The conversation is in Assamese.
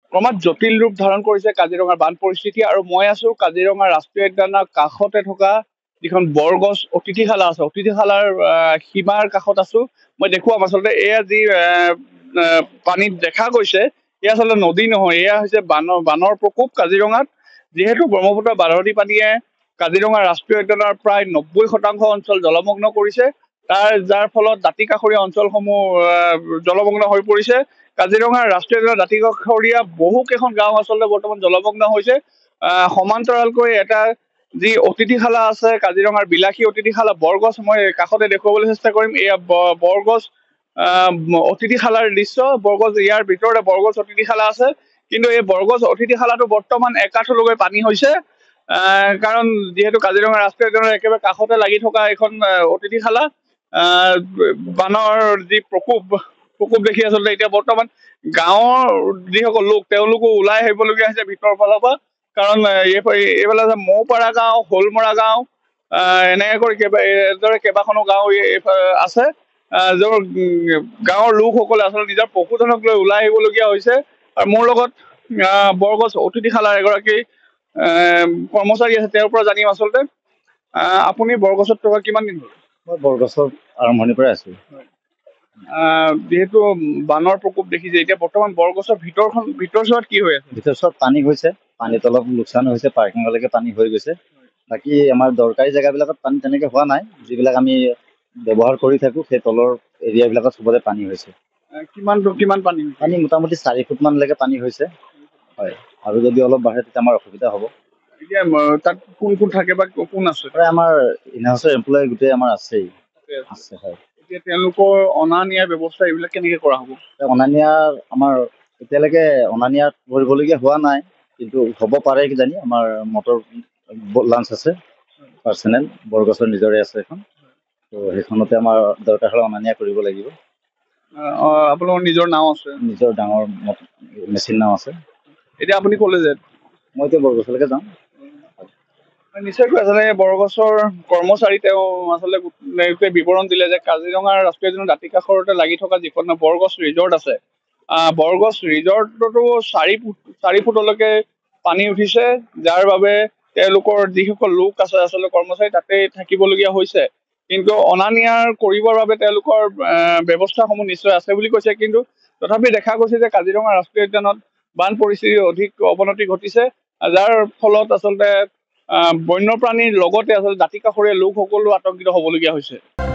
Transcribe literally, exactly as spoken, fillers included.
ক্ৰমাৎ জটিল ৰূপ ধাৰণ কৰিছে কাজিৰঙাৰ বান পৰিস্থিতি। আৰু মই আছো কাজিৰঙা ৰাষ্ট্ৰীয় উদ্যানৰ কাষতে থকা যিখন বৰগছ অতিথিশালা আছে, অতিথিশালাৰ আহ, সীমাৰ কাষত আছো। মই দেখুৱাম আচলতে এয়া যি আহ, আহ, পানীত দেখা গৈছে, এয়া আচলতে নদী নহয়, এয়া হৈছে বানৰ বানৰ প্ৰকোপ কাজিৰঙাত। যিহেতু ব্ৰহ্মপুত্ৰ বাঢ়নী পানীয়ে কাজিৰঙা ৰাষ্ট্ৰীয় উদ্যানৰ প্ৰায় নব্বৈ শতাংশ অঞ্চল জলমগ্ন কৰিছে, তাৰ যাৰ ফলত দাঁতি কাষৰীয়া অঞ্চলসমূহ আহ, জলমগ্ন হৈ পৰিছে। কাজিৰঙা ৰাষ্ট্ৰীয় উদ্যানৰ দাঁতি কাষৰীয়া বহু কেইখন গাঁও আচলতে বৰ্তমান জলমগ্ন হৈছে। আহ সমান্তৰালকৈ এটা যি অতিথিশালা আছে কাজিৰঙাৰ বিলাসী অতিথিশালা বৰগছ, মই কাষতে দেখুৱাবলৈ চেষ্টা কৰিম। এয়া ব- বৰগছ আহ অতিথিশালাৰ দৃশ্য। বৰগছ ইয়াৰ ভিতৰতে বৰগছ অতিথিশালা আছে, কিন্তু এই বৰগছ অতিথিশালাটো বৰ্তমান একাঠলৈকে পানী হৈছে। আহ কাৰণ যিহেতু কাজিৰঙা ৰাষ্ট্ৰীয় উদ্যানৰ একেবাৰে কাষতে লাগি থকা এখন আহ, অতিথিশালা, আহ বানৰ যি প্ৰকোপ প্ৰকোপ দেখি আচলতে এতিয়া বৰ্তমান গাঁৱৰ যিসকল লোক তেওঁলোকো ওলাই আহিবলগীয়া হৈছে ভিতৰৰ ফালৰ পৰা। কাৰণ আহ, এই- এইফালে আছে মৌপাৰা গাঁও, শোলমৰা গাঁও, আহ এনেকে কৰি কেইবা এইদৰে কেইবাখনো গাঁও এই- এই- আছে, আহ য'ৰ উম, গাঁৱৰ লোকসকলে আচলতে নিজৰ পশুধনক লৈ ওলাই আহিবলগীয়া হৈছে। আৰু মোৰ লগত আহ বৰগছ অতিথিশালাৰ এগৰাকী আহ, কৰ্মচাৰী আছে, তেওঁৰ পৰা জানিম আচলতে আহ, আপুনি বৰগছত থকা কিমান দিন হ'ল? মই বৰগছৰ আৰম্ভণিৰ পৰাই আছো। আহ, যিহেতু বানৰ প্ৰকোপ দেখিছে, এতিয়া বৰ্তমান বৰগছৰ ভিতৰখন ভিতৰচোৱাত কি হৈ আছে? ভিতৰত পানী হৈছে, পানীত অলপ লোকচান হৈছে, পাৰ্কিঙলৈকে পানী হৈ গৈছে। বাকী আমাৰ দৰকাৰী জেগাবিলাকত পানী তেনেকে হোৱা নাই, যিবিলাক আমি ব্যৱহাৰ কৰি থাকো সেই তলৰ এৰিয়াবিলাকত চবতে পানী হৈছে। আহ, কিমান কিমান পানী হৈছে? পানী মোটামুটি চাৰি ফুট মানলৈকে পানী হৈছে। হয়, আৰু যদি অলপ বাঢ়ে তেতিয়া আমাৰ অসুবিধা হ'ব। এতিয়া আহ, তাত কোন কোন থাকে বা কোন আছে? প্ৰায় আমাৰ ইনহাউচৰ এমপ্লয়ী গোটেই আমাৰ আছেই আছে। হয়, এতিয়া তেওঁলোকৰ অনা নিয়াৰ ব্যৱস্থা এইবিলাক কেনেকে কৰা হ'ব? অনা নিয়া আমাৰ এতিয়ালৈকে অনা নিয়া কৰিবলগীয়া হোৱা নাই, কিন্তু হ'ব পাৰে কিজানি। আমাৰ মটৰ লাঞ্চ আছে পাৰ্চনেল, বৰগছৰ নিজৰে আছে এখন, তো সেইখনতে আমাৰ দৰকাৰ হ'লে অনা নিয়া কৰিব লাগিব। আহ, আহ, আপোনালোকৰ নিজৰ নাও আছে? নিজৰ ডাঙৰ মেচিন নাও আছে। এতিয়া আপুনি ক'লে যে মই এতিয়া বৰগছলৈকে যাওঁ। নিশ্চয়কৈ আচলতে বৰগছৰ কৰ্মচাৰী তেওঁ আচলতে গোটেই বিৱৰণ দিলে যে কাজিৰঙা ৰাষ্ট্ৰীয় উদ্যানৰ দাঁতি কাষৰতে লাগি থকা যিখন বৰগছ ৰিজৰ্ট আছে, আহ বৰগছ ৰিজৰ্টতো চাৰি ফুট চাৰি ফুটলৈকে পানী উঠিছে, যাৰ বাবে তেওঁলোকৰ যিসকল লোক আছে আচলতে কৰ্মচাৰী তাতে থাকিবলগীয়া হৈছে। কিন্তু অনা নিয়াৰ কৰিবৰ বাবে তেওঁলোকৰ আহ ব্যৱস্থাসমূহ নিশ্চয় আছে বুলি কৈছে। কিন্তু তথাপি দেখা গৈছে যে কাজিৰঙা ৰাষ্ট্ৰীয় উদ্যানত বান পৰিস্থিতিৰ অধিক অৱনতি ঘটিছে, যাৰ ফলত আচলতে আহ বন্যপ্ৰাণীৰ লগতে আচলতে দাঁতি কাষৰীয়া লোকসকলো আতংকিত হবলগীয়া হৈছে।